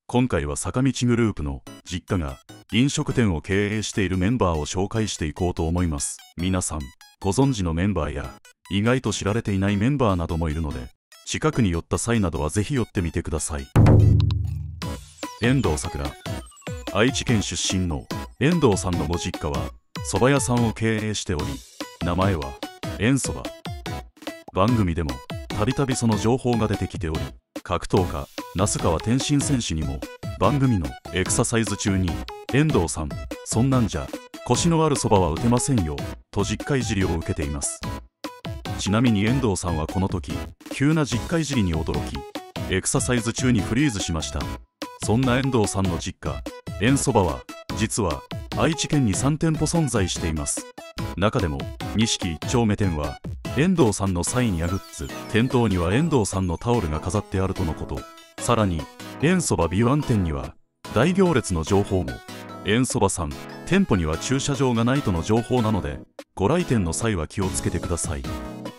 今回は坂道グループの実家が飲食店を経営しているメンバーを紹介していこうと思います。皆さんご存知のメンバーや意外と知られていないメンバーなどもいるので、近くに寄った際などはぜひ寄ってみてください。遠藤さくら。愛知県出身の遠藤さんのご実家は蕎麦屋さんを経営しており、名前は遠そば。番組でもたびたびその情報が出てきており、格闘家那須川天心選手にも番組のエクササイズ中に遠藤さん、そんなんじゃ腰のあるそばは打てませんよと実家いじりを受けています。ちなみに遠藤さんはこの時急な実家いじりに驚き、エクササイズ中にフリーズしました。そんな遠藤さんの実家遠そばは実は愛知県に3店舗存在しています。中でも錦一丁目店は遠藤さんのサインやグッズ、店頭には遠藤さんのタオルが飾ってあるとのこと。さらに遠そば美湾店には大行列の情報も。遠そばさん店舗には駐車場がないとの情報なので、ご来店の際は気をつけてください。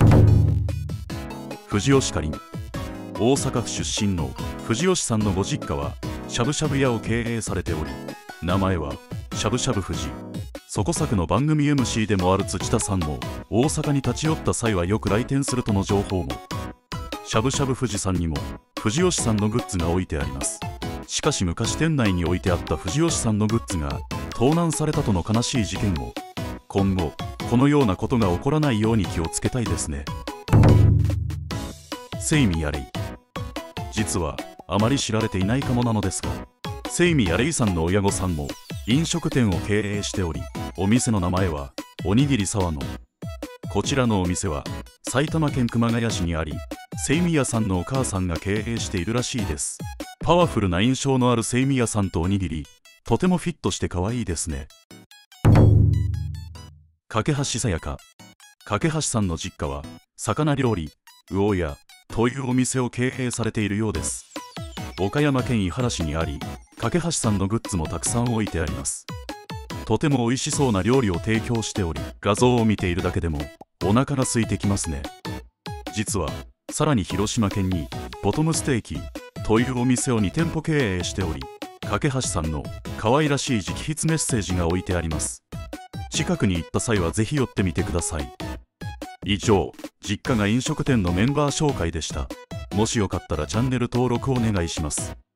藤吉かりん。大阪府出身の藤吉さんのご実家はしゃぶしゃぶ屋を経営されており、名前はしゃぶしゃぶ藤。そこ作の番組 MC でもある土田さんも大阪に立ち寄った際はよく来店するとの情報も。しゃぶしゃぶ藤さんにも藤吉さんのグッズが置いてあります。しかし昔店内に置いてあった藤吉さんのグッズが盗難されたとの悲しい事件も。今後このようなことが起こらないように気をつけたいですね。セイミヤレイ。実はあまり知られていないかもなのですが、セイミヤレイさんの親御さんも飲食店を経営しており、お店の名前はおにぎり沢の。こちらのお店は埼玉県熊谷市にあり、セイミヤさんのお母さんが経営しているらしいです。パワフルな印象のあるセイミヤさんとおにぎり、とてもフィットして可愛いですね。架橋さやか。架橋さんの実家は魚料理魚屋というお店を経営されているようです。岡山県井原市にあり、架橋さんのグッズもたくさん置いてあります。とても美味しそうな料理を提供しており、画像を見ているだけでもお腹が空いてきますね。実はさらに広島県にボトムステーキというお店を2店舗経営しており、架橋さんの可愛らしい直筆メッセージが置いてあります。近くに行った際はぜひ寄ってみてください。以上、実家が飲食店のメンバー紹介でした。もしよかったらチャンネル登録お願いします。